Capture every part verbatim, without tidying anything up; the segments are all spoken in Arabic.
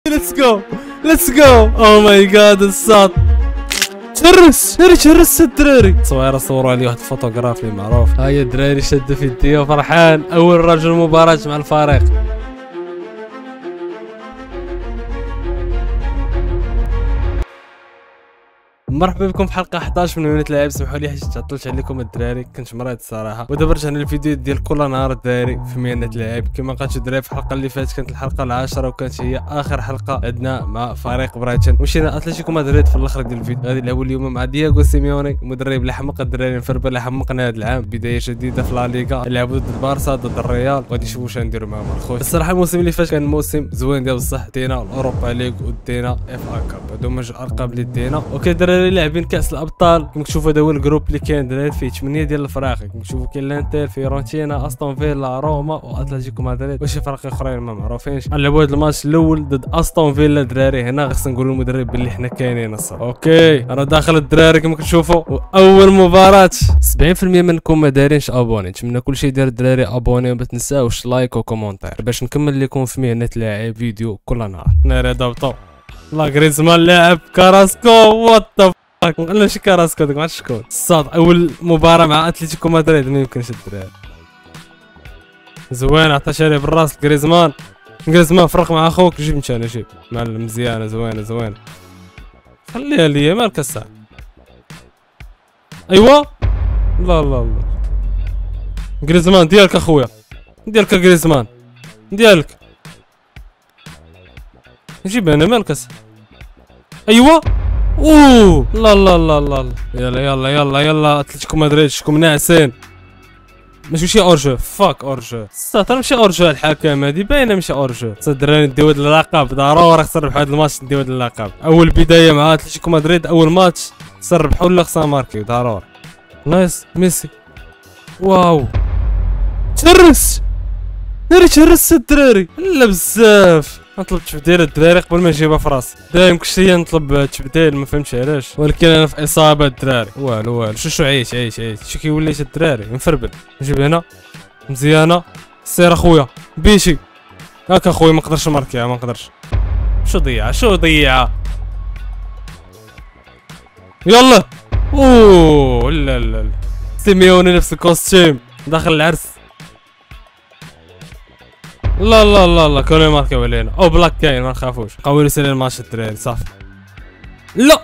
ليتس جو ليتس جو. او ماي جاد الصاد تشرس تشرس الدراري. صويره صوروا عليه واحد الفوتوغراف اللي معروف. ها هي الدراري شادوا في يديه وفرحان. اول رجل مباراة مع الفريق. مرحبا بكم في حلقه احداش من يونت لاعب. سمحوا لي حيت تعطلت عليكم الدراري، كنت مريض الصراحه. ودابا رجعنا للفيديو ديال كل نهار الدراري في مهنه لاعب. كما قالت الدراري في الحلقه اللي فاتت كانت الحلقه العاشره وكانت هي اخر حلقه عندنا مع فريق برايتون. مشينا اتلتيكو مدريد في الاخر ديال الفيديو. غادي نلعبوا اليوم مع دياغو سيميوني، مدرب اللي حمق الدراري مفربل اللي حمقنا هذا العام. بدايه جديده في لا ليغا، نلعبوا ضد البارسا ضد الريال، وغادي نشوفوا واش غنديروا معاهم الخوت. الصراحه الموسم اللي فات كان موسم زوين ديال بصح. دينا الاوروبا ليغ ودينا اف ا كاب، هادو هما جوج القاب اللي دينا. اوكي الدراري لاعبين كاس الابطال. كما كتشوفوا هذا هو الجروب اللي كاين دراري فيه ثمانية ديال الفرق. كما كتشوفوا كاين لانتر، فيورنتينا، استون فيلا، روما واتلتيكو مدريد وشي فرق اخرين ما معروفينش. غنلعبوا هذا الماتش الاول ضد استون فيلا دراري. هنا خصنا نقولوا للمدرب باللي حنا كاينين الصراحه. اوكي انا داخل الدراري كما كتشوفوا. واول مباراه سبعين بالمية منكم ما دايرينش ابوني. نتمنى كلشي داير الدراري ابوني وما تنساوش لايك وكومونتير باش نكمل لكم في مهنه لاعب فيديو كل نهار. ناري ضبطوا لا غريزمان لاعب كاراسكو. وات ذا لا شي كاراسكو داك ما عرفتش شكون. الصاد اول مباراه مع اتلتيكو مدريد ما يمكنش الدراري. زوين عطاش عليه بالراس غريزمان. غريزمان فرق مع اخوك. جيب انت انا جيب معلم. مزيانه زوينه زوينه. خليها ليا مالك الساعه. ايوا لا لا لا غريزمان ديالك اخويا ديالك غريزمان ديالك. جيب انا مالك الساعه. ايوا اوه لا لا لا لا يلا يلا يلا يلا اتلتيكو مدريد شكون ناعسين. ماشي شي اورجو فاك اورجو. صافي ماشي اورجو. الحكام هادي باينه ماشي اورجو. الدراري نديو هاد اللقب ضروري خصنا نربحوا هاد الماتش. نديو هاد اللقب اول بدايه مع اتلتيكو مدريد. اول ماتش خصنا نربحوا ولا خصنا ماركيو ضروري. نايس ميسي. واو تشرس ناري تشرس الدراري. لا بزاف نطلب تبديل الدراري قبل ما نجيبها في راسي. دايم كلشي نطلب تبديل ما فهمتش علاش، ولكن انا في اصابه الدراري. والو والو شو شو عيش عيش عيش. شو كي وليت الدراري مفربل. نجيب هنا مزيانه. سير اخويا بيشي هاك اخويا. ما نقدرش نماركيها ما نقدرش. شو ضيعه شو ضيعه. يلا اوه لا لا لا سيميوني نفس الكوستيم داخل العرس. لا لا لا لا كانوا يماركيو علينا. او بلاك كاين ما نخافوش. قوي يسالي الماتش الدراري صافي. لا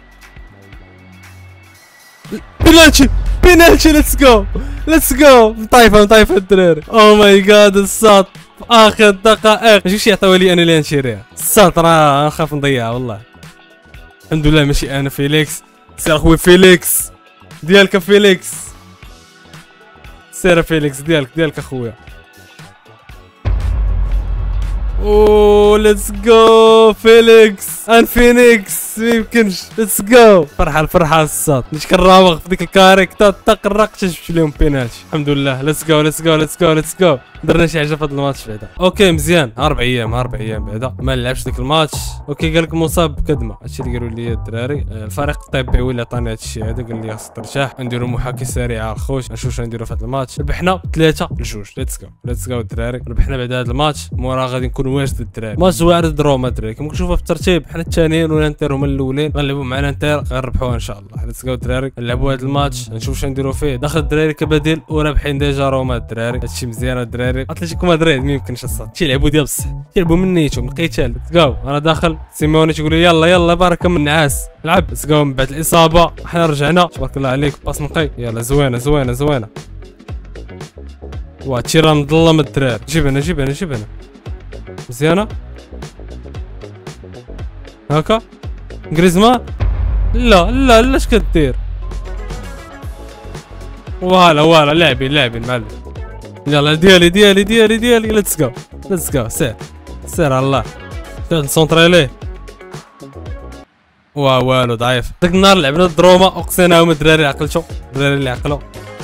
بينالتي بينالتي. ليتس جو ليتس جو. مطايفه مطايفه الدراري. او ماي جاد الصاد في اخر دقائق. ماشي شي يعطيوها لي انا اللي نشريها. الصاد راه نخاف نضيعها والله. الحمد لله ماشي انا فيليكس. سير اخويا فيليكس ديالك فيليكس. سير فيليكس ديالك ديالك اخويا. اوه ليتس جو فيليكس ان فينيكس ميمكنش. ليتس جو. فرحه الفرحه الصاد. ملي كنراوغ في ديك الكاريك تا تقرق تجبت لهم بينالتي. الحمد لله. ليتس جو ليتس جو ليتس جو ليتس جو. درنا شي حاجه في هذا الماتش بعدا. اوكي مزيان. اربع ايام اربع ايام بعدا ما لعبش ديك الماتش. اوكي قال لك مصاب بكدمه. هادشي اللي قالوا لي الدراري. الفريق الطبي هو اللي عطاني هادشي هذا. قال لي خاصك ترتاح. نديروا محاكي سريعه الخوت نشوف شنو نديروا في هذا الماتش. ربحنا ثلاثة لجوج. ليتس جو ليتس جو الدراري. ربحنا بعد هذا الماتش. مورا غادي نكون واجد الدراري. ماتش واعر ضد روما الدراري. كما كتشوفوا في الترتيب حنا الثانيين والانتر هما الاولين. غنلعبوا مع الانتر غنربحوها ان شاء الله. ليتس جو الدراري. نلعبوا هذا الماتش نشوف شنو نديروا فيه. داخل الدراري كبديل ورابحين ديجا روما الدراري. هادشي مزيان الدراري. اتلتيكو مدريد ما يمكنش الصاد. تيلعبوا ديال بصح تيلعبوا من نيتهم القتال. ليتس جو. انا داخل سيموني تيقول لي يلا يلا بركه من النعاس لعب. ليتس جو. من بعد الاصابه حنا رجعنا تبارك الله عليك. باس نقي يلا زوينه زوينه زوينه. واه تيرا مظلم الدراري. جيب هنا جيب هنا جيب هنا مزيانه هاكا. غريزمان لا لا لا اش كدير. فوالا فوالا لاعبين لاعبين معلم. يلا ديالي ديالي ديالي ديالي. ليتس جو ليتس جو. سير سير على الله. نسونطري ليه. واه والو ضعيف. داك النهار لعبنا ضد روما اقسنا هما الدراري عقلتو. الدراري اللي عقلو.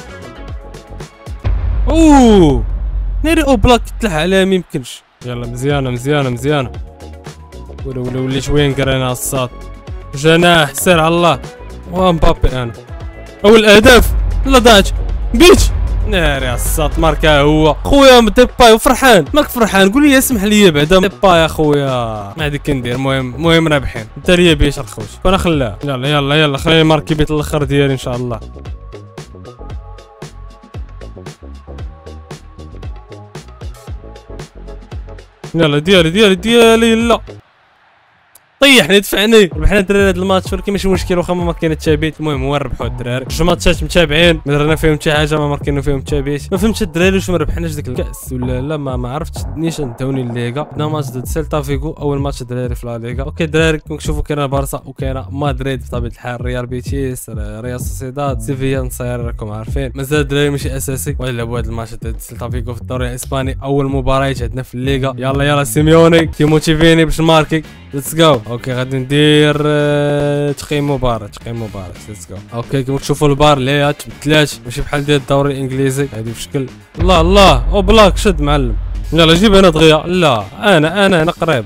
اوه ناري او بلاك تلح عليها ما يمكنش. يلا مزيانه مزيانه مزيانه. ولا ولا وليت وين قرينا الصاد. جناح سير على الله. واه مبابي انا. اول اهداف لا ضاعت. بيت ناري على الساط ماركا هو خويا ديباي وفرحان مالك فرحان قول لي اسمح لي بعدا ديباي اخويا ما عندي كندير المهم المهم رابحين انت ليا بيش الخوت وانا خلاه يلا يلا يلا خليني ماركي بيت الاخر ديالي ان شاء الله يلا ديالي ديالي ديالي لا طيحني دفعني ربحنا الدراري هذا الماتش ولكن ماشي مشكل واخا ما ماركينا التابيت المهم هو نربحوا الدراري جوج ماتشات متابعين ما درنا فيهم حتى حاجه ما ماركينا فيهم التابيت ما فهمتش الدراري واش ما ربحناش ديك الكاس ولا لا ما, ما عرفتش نيش ندوني الليغا عندنا ماتش ضد سيلتا فيغو اول ماتش الدراري في لا ليغا اوكي الدراري كما كتشوفوا كاينه بارسا وكاينه مدريد بطبيعه الحال ريال بيتيس ريال سوسيداد سيفيا نصير راكم عارفين مازال الدراري ماشي اساسي ولا بهذا الماتش ضد سيلتا فيغو في الدوري الاسباني اول مباراه عندنا في الليغا يلا يلا سيميوني كيموتيفيني باش نماركي ليتس جو اوكي غادي ندير uh, تقييم مباراة تقييم مباراة ليتس جو اوكي كما تشوفوا البار اللي تبدلات ماشي بحال ديال الدوري الانجليزي هذه بشكل الله الله او بلاك شد معلم يلا جيب هنا دغيا لا انا انا هنا قريب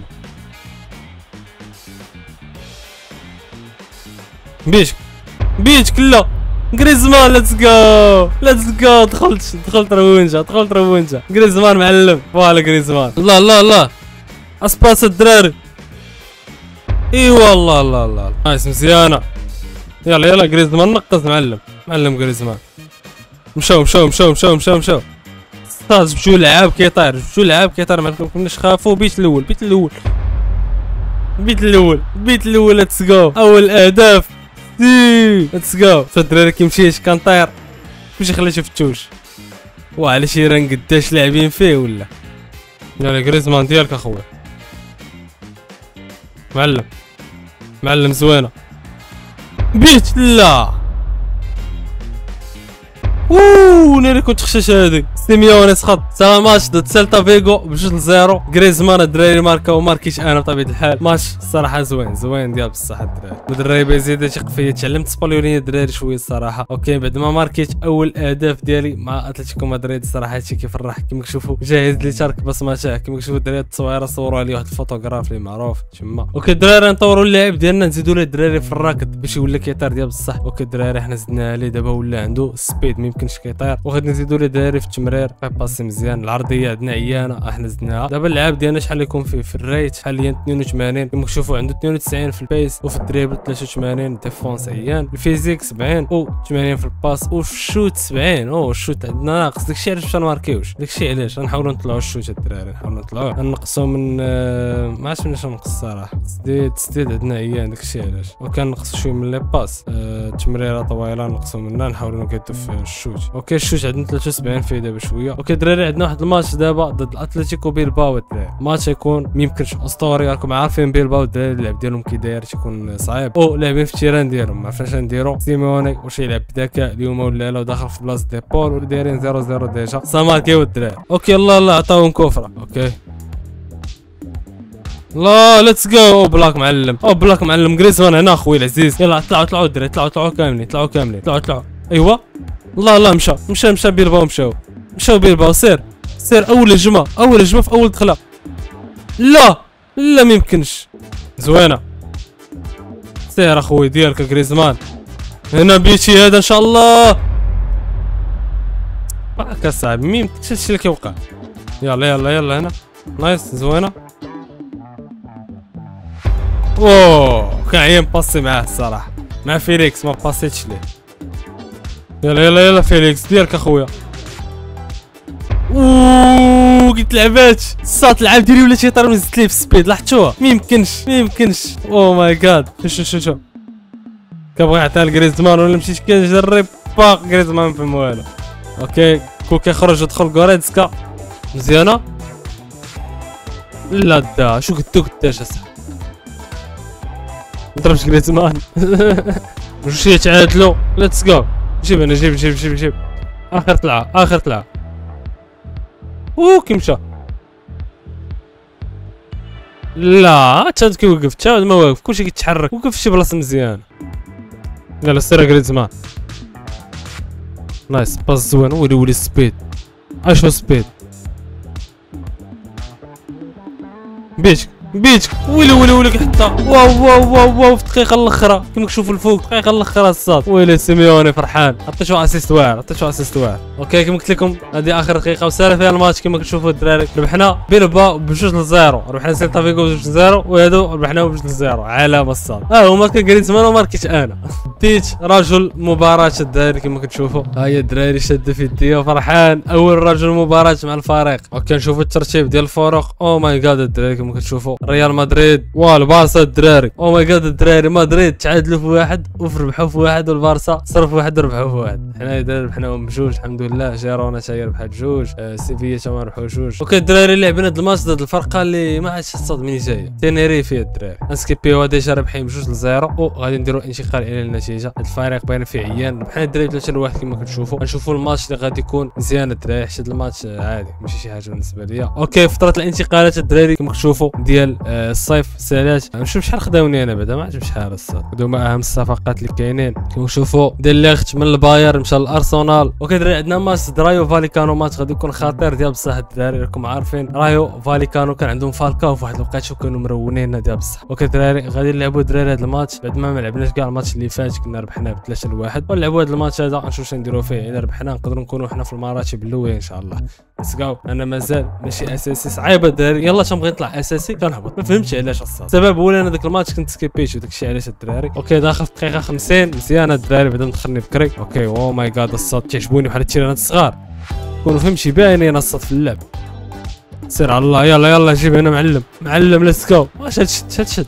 بيشك بيشك لا غريزمان ليتس جو ليتس جو دخلت دخلت روينجا دخلت روينجا غريزمان معلم فوالا غريزمان الله الله الله اسباس الدراري اي والله الله الله نايس مزيانه يلا يلا غريزمان نقص معلم معلم غريزمان مشاو مشاو مشاو مشاو مشاو مشاو ستاج بجوج لعاب كيطير بجوج لعاب كيطير ما كناش خافوا بيت الاول بيت الاول بيت الاول بيت الاول ليتس جو اول اهداف سي ليتس جو الدراري كيمشيش كنطير ماشي خليته في التوش وعلى شي ران قداش لاعبين فيه ولا يلا غريزمان ديالك اخويا معلم معلم زوينه بيت لا اوه ناري كنت خشاش هذيك سيميوني سخط سا ماتش ضد سيلتا فيغو بجوج لزيرو غريزمان الدراري ماركاو ماركيش انا بطبيعه الحال ماتش الصراحه زوين زوين ديال بصح الدراري الدراري بيزيد تيق فيا تعلمت سباليوني الدراري شويه الصراحه اوكي بعد ما ماركيت اول اهداف ديالي مع اتلتيكو مدريد الصراحه هادشي كيفرح كما كتشوفوا جاهز لي تارك بصمه تاعه كما كتشوفوا الدراري التصويره صوروا عليه واحد الفوتوغراف اللي معروف تما اوكي الدراري نطوروا اللاعب ديالنا نزيدوا له الدراري في الراكد باش يولي كيطير ديال بصح اوكي الدراري حنا زدنا عليه دابا ولا عنده سبيد ما يمكنش كيطير وغادي نزيدوا له الدراري في التمرير باسي مزيان العرضيه عندنا عيانه احنا زدناها دابا اللعاب ديالنا شحال يكون في, في الريت حاليا اثنين وثمانين كما كتشوفوا عنده اثنين وتسعين في البيس وفي الدريبل ثلاثة وثمانين ديفونس عيان الفيزيك سبعين و ثمانين في الباس وفي الشوت سبعين او الشوت عندنا ناقص داكشي علاش باش نماركيوش داكشي علاش غنحاولوا نطلعوا الشوت الدراري نحاولوا نطلعوه نقصوا من آه ما عرفتش مناش نقص الصراحه تسديد تسديد عندنا عيان داكشي علاش وكان نقص شويه من لي باس آه تمريره طويله نقصوا منها نحاولوا نقادوا في الشوت اوكي الشوت عندنا ثلاثة وسبعين فيه دابا شويه اوكي الدراري عندنا واحد الماتش دابا ضد الاتلتيكو بيلباو الدراري ماتش يكون ميمكنش اسطوري راكم عارفين بيلباو الدراري اللعب ديالهم كي داير تيكون صعيب او لاعبين في التيران ديالهم ما عرفناش نديرو سيميوني واش يلعب بذكاء اليوم ولا لا وداخل في بلاصه ديبول ولا دايرين صفر صفر ديجا ساماركيو الدراري اوكي الله الله عطاوهم كفره اوكي لا ليتس جو او بلاك معلم او بلاك معلم غريزمان هنا اخويا العزيز يلا طلعوا طلعوا الدراري طلعوا طلعوا كاملين طلعوا كاملين طلعوا طلعوا ايوا الله الله مشى مشى مشى بيلباو مشاو مشاو بيلباو سير سير اول هجمه اول هجمه في اول دخله لا لا ما يمكنش زوينه سير اخويا ديالك غريزمان هنا بيتي هذا ان شاء الله هكا صعب ما يمكنش هادشي اللي كيوقع يلا يلا يلا هنا نايس زوينه اوه كان عيان باسي معاه الصراحه مع فيليكس ما باسيتش ليه يلا يلا يلا فيليكس ديالك اخويا اوه قلت لعبات الصوت العاب ديالي ولا تيطير ونزلت ليه في السبيد لاحظتوها ما يمكنش ما يمكنش او ماي جاد شوف شوف شوف كنبغي نعطيها لغريزمان ولا مشيت كنجرب باق غريزمان ما فهم والو اوكي كون كيخرج يدخل غوريتسكا مزيانه لا دا شو قلتو قداش اصاحبي نضربش غريزمان جوج يتعادلوا ليتس جو جيب انا جيب جيب جيب جيب اخر طلعه اخر طلعه اوه كي مشى لا تشاد كيوقف تشاد ما واقف كلشي كيتحرك وقف في شي بلاصه مزيان يلا سير غريزمان نايس باس زوين ولي ولي سبيد اشو سبيد بيش بيتك ويلي ويلي ويلي حتى واو واو واو واو في الدقيقه الاخرى كيما كتشوفوا الفوق الدقيقه الاخرى الصاد ويلي سيميوني فرحان عطيتو اسيست واعر عطيتو اسيست واعر. اوكي كيما قلت لكم هذه اخر دقيقه وسالا فيها الماتش كيما كتشوفوا الدراري ربحنا بيلباو بجوج لزيرو ربحنا سيلتا فيغو بجوج لزيرو وهادو ربحناهم بجوج لزيرو علامه الصاد ها هو ماركا غريزمان وماركيت انا بديت رجل مباراه الدراري كيما كتشوفوا ها هي الدراري شاد في يديه فرحان اول رجل مباراه مع الفريق. اوكي نشوفوا الترتيب ديال الفرق او ماي جاد الدراري كيما كتشوفوا ريال مدريد والبارسا الدراري او ماي جاد الدراري مدريد تعادلوا في واحد وربحوا في واحد والبارسا صرفوا واحد وربحوا في واحد حنا الدراري ربحناهم بجوج الحمد لله. جيرونا تا هي ربحات جوج آه سيفيا تا ما ربحوا جوج. اوكي الدراري لعبنا هاد الماتش ضد الفرقه اللي ما عادش تصاد مني جايه تينيريفي الدراري انسكيبيو ديجا رابحين بجوج لزيرو وغادي نديروا انتقال الى النتيجه. هاد الفريق باين فيه عيان ربحنا الدراري ثلاثة لواحد كيما كتشوفوا. غنشوفوا الماتش اللي غادي يكون مزيان الدراري حيت الماتش عادي ماشي شي حاجه بالنسبه ليا. اوكي فتره الانتقالات الدراري كيما كتشوفوا ديال آه الصيف سالات نشوف شحال خداوني انا بعدا ما عرفتش شحال الصاد هذوما اهم الصفقات اللي كاينين كيما كتشوفوا ديال ليغت من الباير مشى للارسنال. اوكي الدراري عندنا ماتش رايو فاليكانو ماتش غادي يكون خطير ديال بصح الدراري راكم عارفين رايو فاليكانو كان عندهم فالكاو في واحد الوقت وكانوا مرونين ديال بصح. اوكي الدراري غادي نلعبوا الدراري هذا الماتش بعد ما ما لعبناش كاع الماتش اللي فات كنا ربحناه بثلاثة لواحد ونلعبوا هذا الماتش هذا نشوف شنو نديروا فيه. الا ربحنا نقدروا نكونوا حنا في المراتب الاولى ان شاء الله. ليتس انا مازال ماشي اساسي صعيبه الدراري يلا تنبغي نطلع اساسي كنهبط ما فهمتش علاش الصاد. السبب هو انا داك الماتش كنت سكيبيت وداك الشيء علاش الدراري. اوكي داخل في دقيقه خمسين مزيانه الدراري بعدا مدخلني بكري. اوكي او ماي جاد الصاد تعجبوني بحال التيرانات الصغار كونوا فهمتي باينين الصاد في اللعب. سير على الله يلا يلا جيب هنا معلم معلم ليتس جو واش هادشد هادشد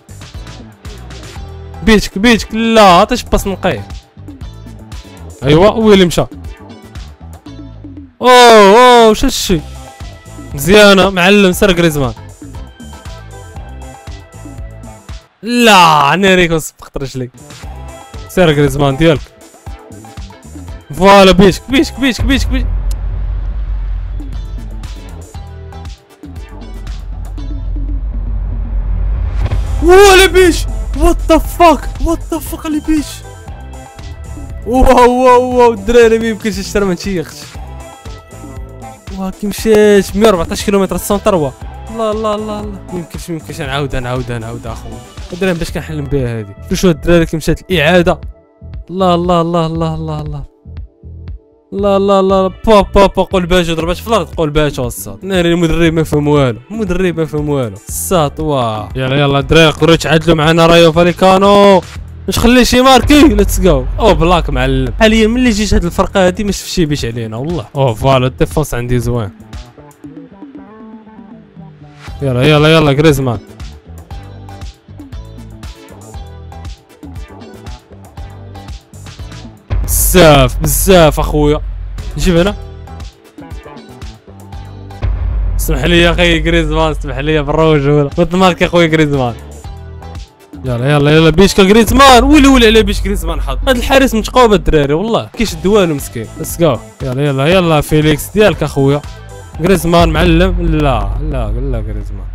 بيتك بيتك لا عطيش باس نقي. ايوا ويلي مشى اوه اوه واش هادشي مزيانه معلم سير غريزمان لا انا ريكون صفقت رجلي سير غريزمان ديالك فوالا بيتك بيتك بيتك بيتك بيتك ولا بيش وات ذا فاك وات ذا فاك اللي بيش واو واو واو الدراري ما يمكنش اشترى من شي اختي واه كي مشيت مية وأربعطاش كيلومتر السونتر وا لا لا لا لا ميمكنش ميمكنش نعاودها نعاودها نعاودها اخويا الدراري باش كنحلم بها هادي. شوفوا الدراري كي مشات الاعاده لا لا لا لا لا لا لا لا لا با با با قلباجو ضربات في الارض قلباجو الصاد ناري المدرب ما فهم والو المدرب ما فهم والو الصاد واه يلا يلا الدراري يقدروا يتعادلوا معنا رايو فاليكانو واش خليه شي ماركي ليتس جو او بلاك معلم. حاليا ملي جيت هاد الفرقه هادي ما شفتش شي بيش علينا والله. او فوالا الديفونس عندي زوين يلا يلا يلا غريزمان بزاف بزاف اخويا نجيب هنا اسمح لي يا اخي غريزمان اسمح لي بالرجوله ماركي اخويا غريزمان يلا يلا يلا بيشكا غريزمان ويلي ويلي على بيش غريزمان حظ هاد الحارس متقوب الدراري والله كيشد والو مسكين. ليتس جو يلا يلا يلا فيليكس ديالك اخويا غريزمان معلم لا لا لا غريزمان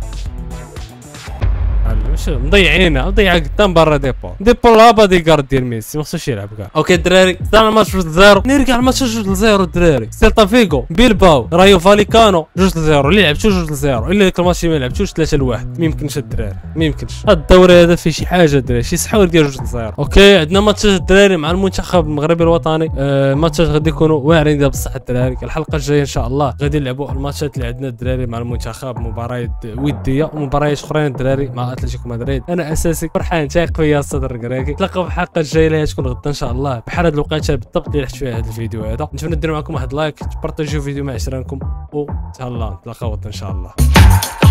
مش مضيعينها مضيعه قدام برا ديبو ديبو لابا دي كارد ديال ميسي ما خصوش يلعب كاع. اوكي الدراري طلعنا الماتش جوج لزيرو نيري كاع الماتش جوج لزيرو الدراري سيلتا فيغو بيلباو رايو فاليكانو جوج لزيرو اللي لعبتو جوج لزيرو الا ديك الماتش ما لعبتوش ثلاثة لواحد ما يمكنش الدراري ما يمكنش هاد الدوري هذا فيه شي حاجه الدراري شي سحور ديال جوج لزيرو. اوكي عندنا ماتشات الدراري مع المنتخب المغربي الوطني آه ماتشات غادي يكونوا واعرين ديال بصح الدراري. الحلقه الجايه ان شاء الله غادي نلعبوا الماتشات اللي عندنا الدراري مع المنتخب مباريات وديه ومباريات اخرين الدراري مع اتلتيكو مدريد. انا اساسي فرحان تايق فيا الصدر الكراكي. نتلاقاو في الحلقه الجايه اللي تكون غدا ان شاء الله بحال هاد الوقيته بالضبط اللي لحت فيها هذا الفيديو هذا. نتمنى ديروا معكم واحد لايك تبارطاجيو الفيديو مع عشرانكم و تهلاو نتلاقاو غدا ان شاء الله.